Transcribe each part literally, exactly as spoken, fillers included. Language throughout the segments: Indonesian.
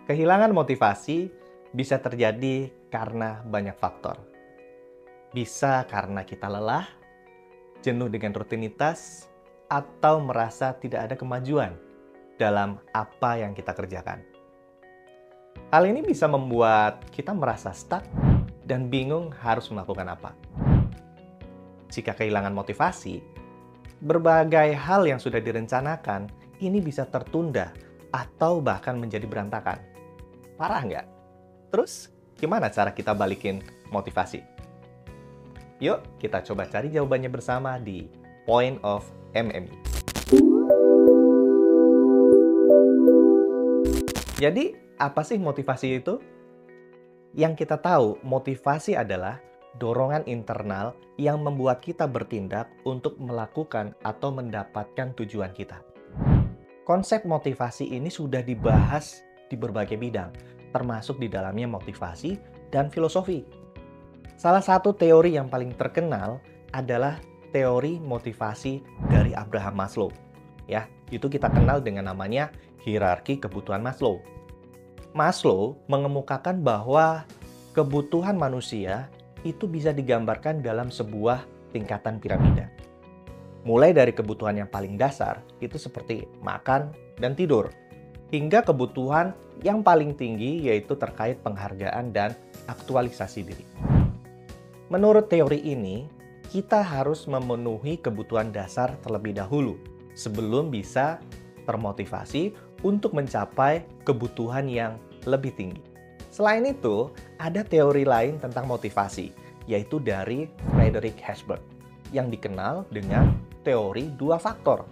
Kehilangan motivasi bisa terjadi karena banyak faktor. Bisa karena kita lelah, jenuh dengan rutinitas, atau merasa tidak ada kemajuan dalam apa yang kita kerjakan. Hal ini bisa membuat kita merasa stuck dan bingung harus melakukan apa. Jika kehilangan motivasi, berbagai hal yang sudah direncanakan ini bisa tertunda atau bahkan menjadi berantakan. Parah nggak? Terus, gimana cara kita balikin motivasi? Yuk, kita coba cari jawabannya bersama di Point of M M I. Jadi, apa sih motivasi itu? Yang kita tahu, motivasi adalah dorongan internal yang membuat kita bertindak untuk melakukan atau mendapatkan tujuan kita. Konsep motivasi ini sudah dibahas di berbagai bidang, termasuk di dalamnya motivasi dan filosofi. Salah satu teori yang paling terkenal adalah teori motivasi dari Abraham Maslow. Ya, itu kita kenal dengan namanya hierarki kebutuhan Maslow. Maslow mengemukakan bahwa kebutuhan manusia itu bisa digambarkan dalam sebuah tingkatan piramida. Mulai dari kebutuhan yang paling dasar, itu seperti makan dan tidur, hingga kebutuhan yang paling tinggi yaitu terkait penghargaan dan aktualisasi diri. Menurut teori ini, kita harus memenuhi kebutuhan dasar terlebih dahulu sebelum bisa termotivasi untuk mencapai kebutuhan yang lebih tinggi. Selain itu, ada teori lain tentang motivasi, yaitu dari Frederick Herzberg, yang dikenal dengan teori dua faktor.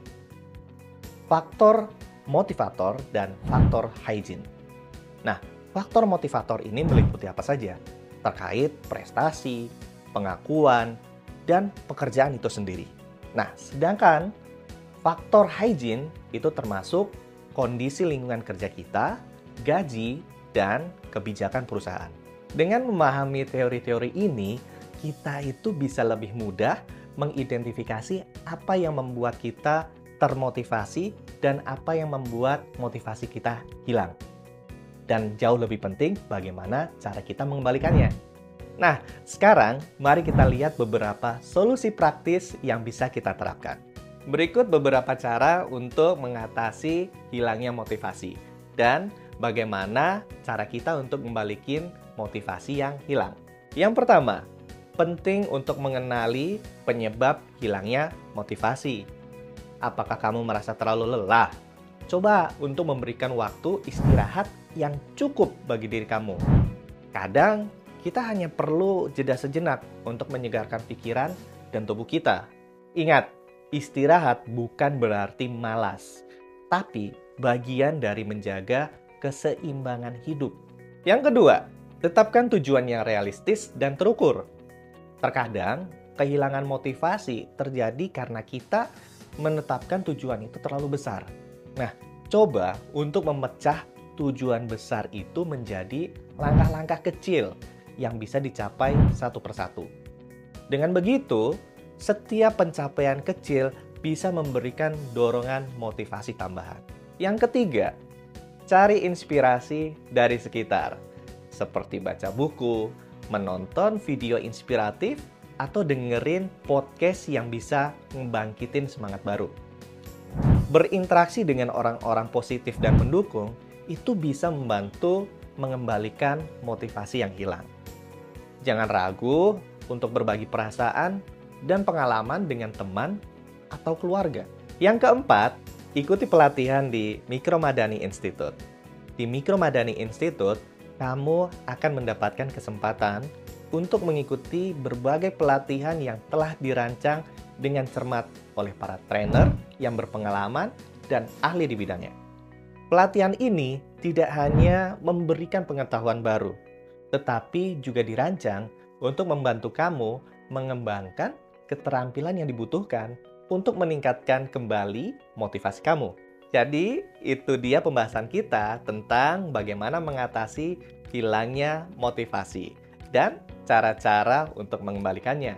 Faktor motivator dan faktor hygiene. Nah, faktor motivator ini meliputi apa saja? Terkait prestasi, pengakuan, dan pekerjaan itu sendiri. Nah, sedangkan faktor hygiene itu termasuk kondisi lingkungan kerja kita, gaji, dan kebijakan perusahaan. Dengan memahami teori-teori ini, kita itu bisa lebih mudah mengidentifikasi apa yang membuat kita termotivasi dan apa yang membuat motivasi kita hilang. Dan jauh lebih penting, bagaimana cara kita mengembalikannya. Nah, sekarang mari kita lihat beberapa solusi praktis yang bisa kita terapkan. Berikut beberapa cara untuk mengatasi hilangnya motivasi dan bagaimana cara kita untuk membalikin motivasi yang hilang. Yang pertama, penting untuk mengenali penyebab hilangnya motivasi. Apakah kamu merasa terlalu lelah? Coba untuk memberikan waktu istirahat yang cukup bagi diri kamu. Kadang, kita hanya perlu jeda sejenak untuk menyegarkan pikiran dan tubuh kita. Ingat, istirahat bukan berarti malas, tapi bagian dari menjaga keseimbangan hidup. Yang kedua, tetapkan tujuan yang realistis dan terukur. Terkadang, kehilangan motivasi terjadi karena kita menetapkan tujuan itu terlalu besar. Nah, coba untuk memecah tujuan besar itu menjadi langkah-langkah kecil yang bisa dicapai satu persatu. Dengan begitu, setiap pencapaian kecil bisa memberikan dorongan motivasi tambahan. Yang ketiga, cari inspirasi dari sekitar, seperti baca buku, menonton video inspiratif, atau dengerin podcast yang bisa membangkitin semangat baru. Berinteraksi dengan orang-orang positif dan mendukung, itu bisa membantu mengembalikan motivasi yang hilang. Jangan ragu untuk berbagi perasaan dan pengalaman dengan teman atau keluarga. Yang keempat, ikuti pelatihan di Micro Madani Institute. Di Micro Madani Institute, kamu akan mendapatkan kesempatan untuk mengikuti berbagai pelatihan yang telah dirancang dengan cermat oleh para trainer yang berpengalaman dan ahli di bidangnya. Pelatihan ini tidak hanya memberikan pengetahuan baru, tetapi juga dirancang untuk membantu kamu mengembangkan keterampilan yang dibutuhkan untuk meningkatkan kembali motivasi kamu. Jadi, itu dia pembahasan kita tentang bagaimana mengatasi hilangnya motivasi dan cara-cara untuk mengembalikannya.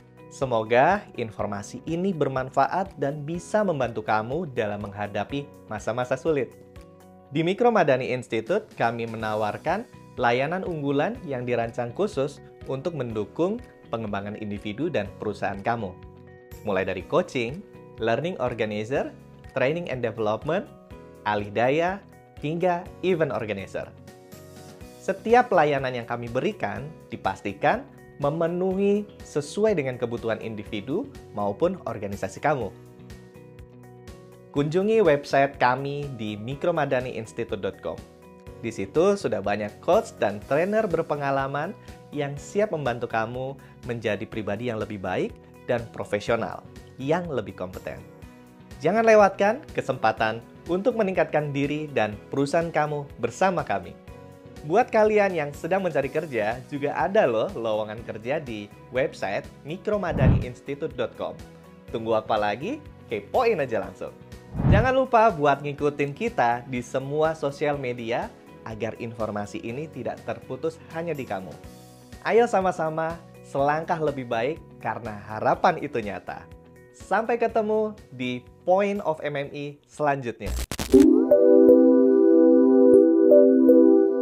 Semoga informasi ini bermanfaat dan bisa membantu kamu dalam menghadapi masa-masa sulit. Di Mikro Madani Institute, kami menawarkan layanan unggulan yang dirancang khusus untuk mendukung pengembangan individu dan perusahaan kamu. Mulai dari coaching, learning organizer, training and development, alih daya, hingga event organizer. Setiap layanan yang kami berikan dipastikan memenuhi sesuai dengan kebutuhan individu maupun organisasi kamu. Kunjungi website kami di mikromadani institute dot com. Di situ sudah banyak coach dan trainer berpengalaman yang siap membantu kamu menjadi pribadi yang lebih baik dan profesional yang lebih kompeten. Jangan lewatkan kesempatan untuk meningkatkan diri dan perusahaan kamu bersama kami. Buat kalian yang sedang mencari kerja, juga ada loh lowongan kerja di website mikromadani institute dot com. Tunggu apa lagi? Kepoin aja langsung. Jangan lupa buat ngikutin kita di semua sosial media agar informasi ini tidak terputus hanya di kamu. Ayo sama-sama selangkah lebih baik karena harapan itu nyata. Sampai ketemu di Point of M M I selanjutnya.